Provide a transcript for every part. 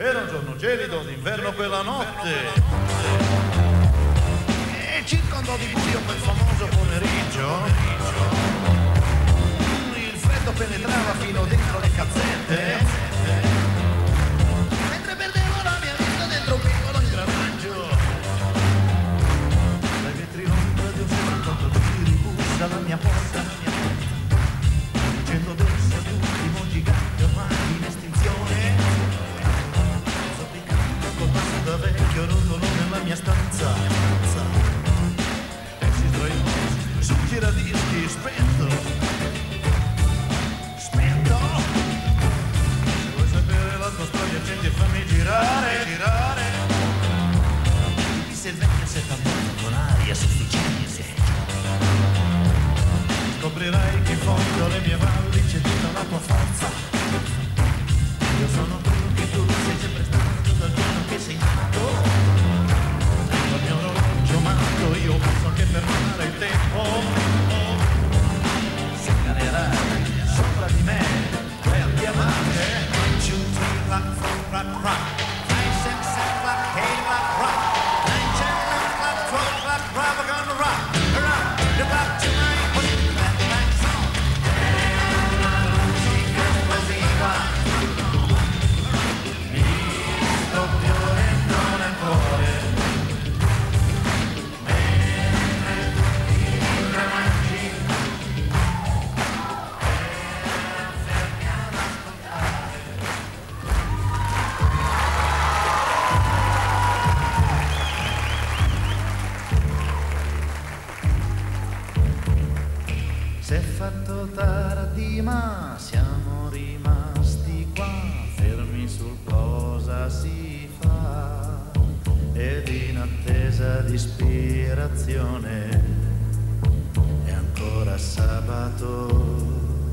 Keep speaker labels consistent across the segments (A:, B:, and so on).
A: Era un giorno gelido d'inverno quella notte e circondò di buio quel famoso pomeriggio. Il freddo penetrava fino dentro le cazzette, mentre perdevo la mia vita dentro un piccolo ingranaggio. Dai vetri l'ombra di un 78 giri bussa alla mia porta, dicendo d'essa l'ultimo gigante ormai in estinzione. Zoppicando col passo da vecchio rotolo nella mia stanza, e si sdraiò sul giradischi spento. Se vuoi sapere la tua storia accendi e fammi girare. Mi disse il vecchio 78 con aria sufficiente. Scoprirai che in fondo alle mie valli c'è tutta la tua forza. Io sono quello che tu sei sempre stato dal giorno che sei nato. Sento il mio orologio matto, io posso anche fermare il tempo. Se canerai sopra di me, vai a chiamare. 1, 2, 3, rock, rock, rock. 5, 6, 7, rock, 8, rock, rock. 9, 10, 11, 12, rock, rock, we're gonna rock, rock, the rock tonight. S'è fatto tardi ma siamo rimasti qua, fermi sul cosa si fa, ed in attesa di ispirazione è ancora sabato.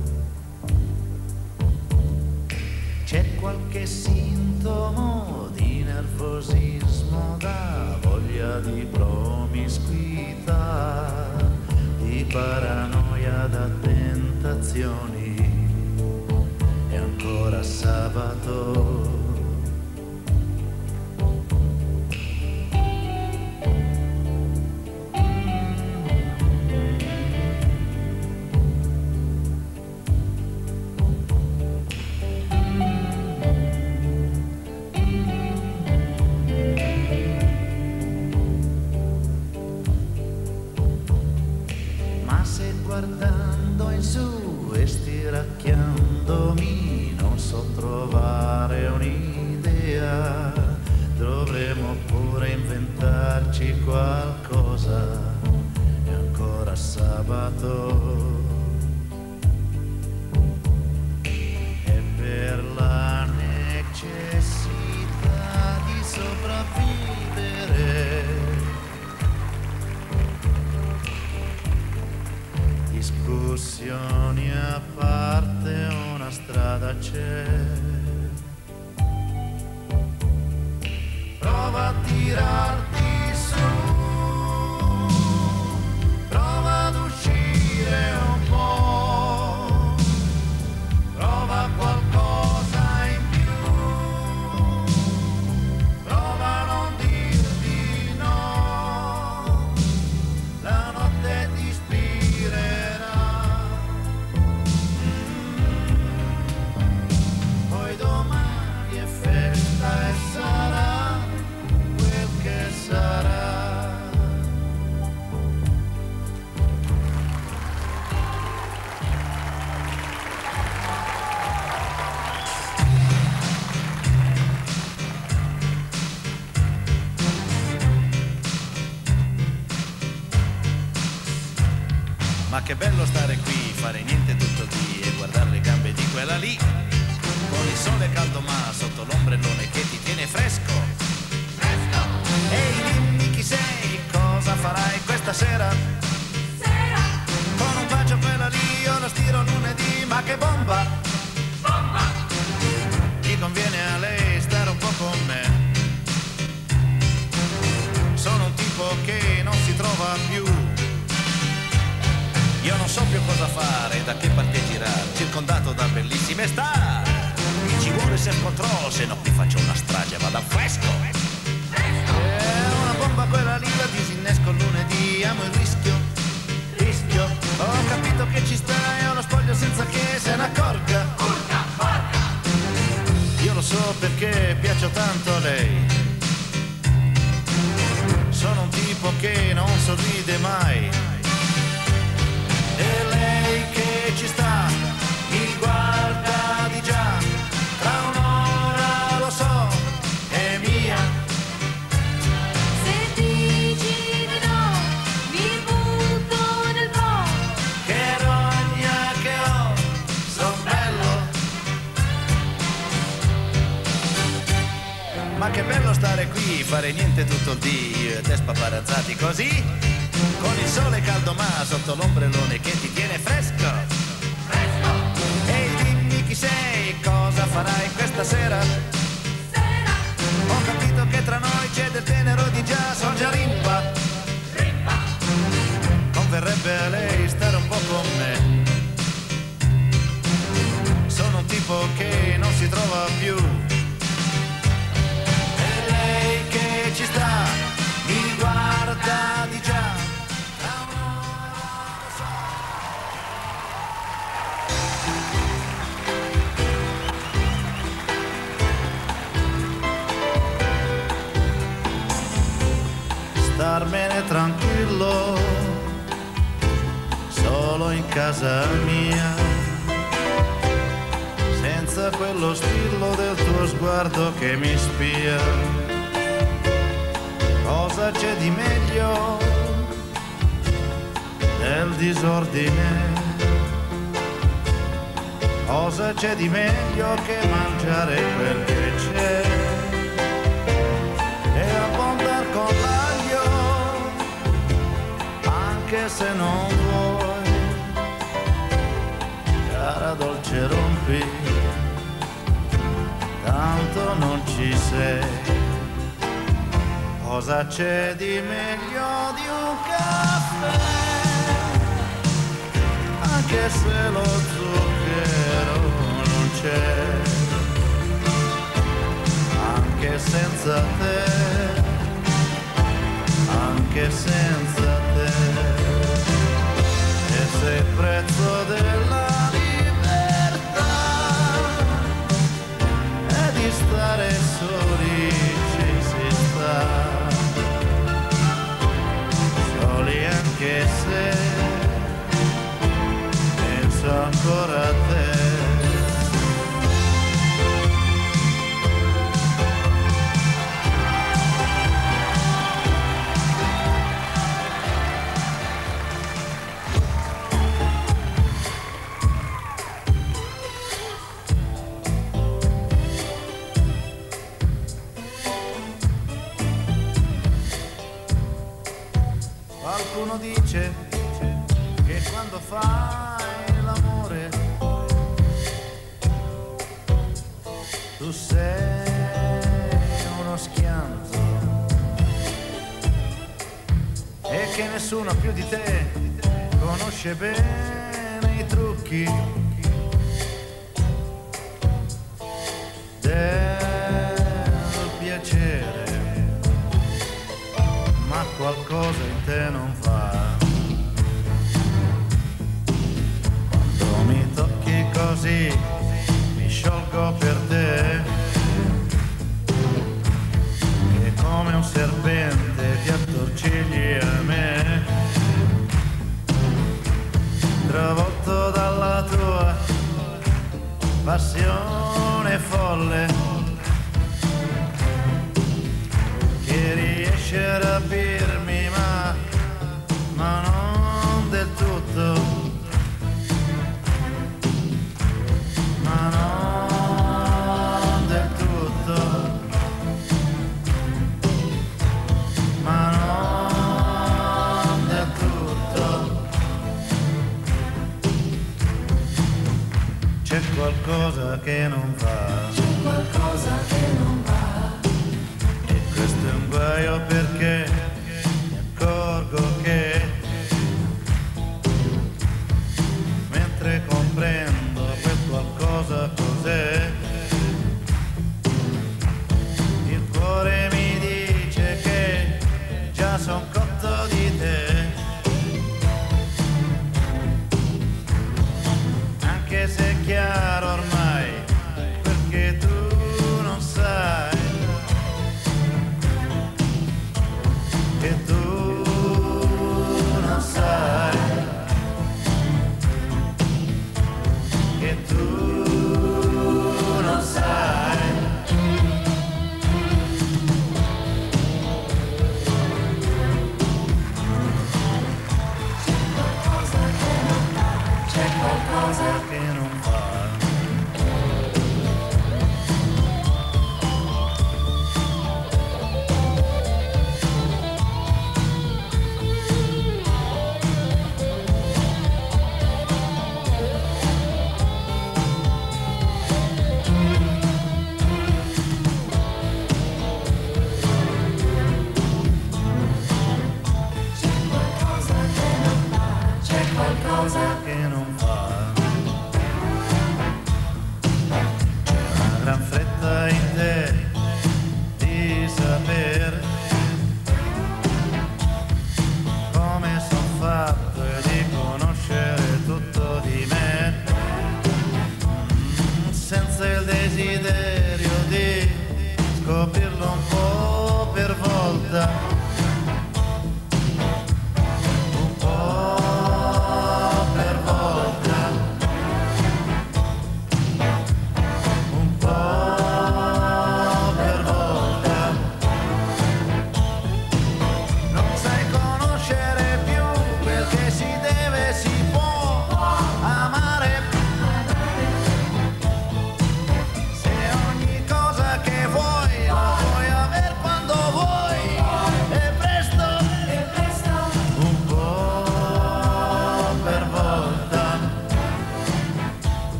A: C'è qualche sintomo di nervosismo, da voglia di promiscuità, di paranoia, da tentazioni, è ancora sabato. Guardando in su e stiracchiandomi non so trovare un'idea, dovremmo pure inventarci qualcosa, è ancora sabato. E per la necessità di sopravvivere, discussioni a parte, una strada c'è. Prova a tirarti su, prova ad uscire un po', prova qualcosa in più, prova a non dirti no, la notte ti ispirerà. Domani è festa e sarà quel che sarà. Ma che bello stare qui, fare niente tutto il dì e guardare le gambe di quella lì, con il sole caldo ma sotto l'ombrellone che ti tiene fresco. Fresco! Ehi, dimmi chi sei, cosa farai questa sera? Sera! Con un bacio quella lì io la stiro lunedì, ma che bomba! Bomba! Gli conviene a lei stare un po' con me. Sono un tipo che non si trova più. Io non so più cosa fare, da che parte girare, circondato da bellissime star. ci vuole self-control, se no qui faccio una strage, vado al fresco. Una bomba quella lì la disinnesco il lunedì, amo il rischio. Ho capito che ci stai, ho lo spoglio senza che se ne accorga. Io lo so perché piaccio tanto a lei. Sono un tipo che non sorride mai. E lei che ci sta, mi guarda di già. Tra un'ora lo so, è mia.
B: Se dici di no, mi butto nel po'.
A: Che rogna che ho, son bello. Ma che bello stare qui, fare niente tutto il dì, io e te spaparazzati così, con il sole caldo ma sotto l'ombrellone che ti tiene fresco. Ehi, dimmi chi sei, cosa farai questa sera? Ho capito che tra noi c'è del tenero di già, son già rimpa. Converrebbe a lei stare un po' con me. Sono un tipo che non si trova più. E lei che ci sta, mi guarda di già. Starmene tranquillo, solo in casa mia, senza quello spillo del tuo sguardo che mi spia. Cosa c'è di meglio nel disordine? Cosa c'è di meglio che mangiare quel che c'è e abbondar con l'aglio, anche se non vuoi, cara dolce rompi, tanto non ci sei. Cosa c'è di meglio di un caffè, anche se lo zucchero non c'è, anche senza te, anche senza te. E se il prezzo della libertà è di stare soli, ci si sta soli, anche se penso ancora a te. Qualcuno dice che quando fai l'amore tu sei uno schianto e che nessuno più di te conosce bene i trucchi del piacere, ma qualcosa in te non va. Quando mi tocchi così mi sciolgo per te e come un serpente ti attorcigli a me, travolto dalla tua passione folle che riesce a rapirmi ma non del tutto, ma non del tutto. faccia un cotto di te, anche se è chiaro ormai, perché tu non sai che tu non sai che tu non sai. Qualcosa che non va. C'è qualcosa che non va. C'è una gran fretta in te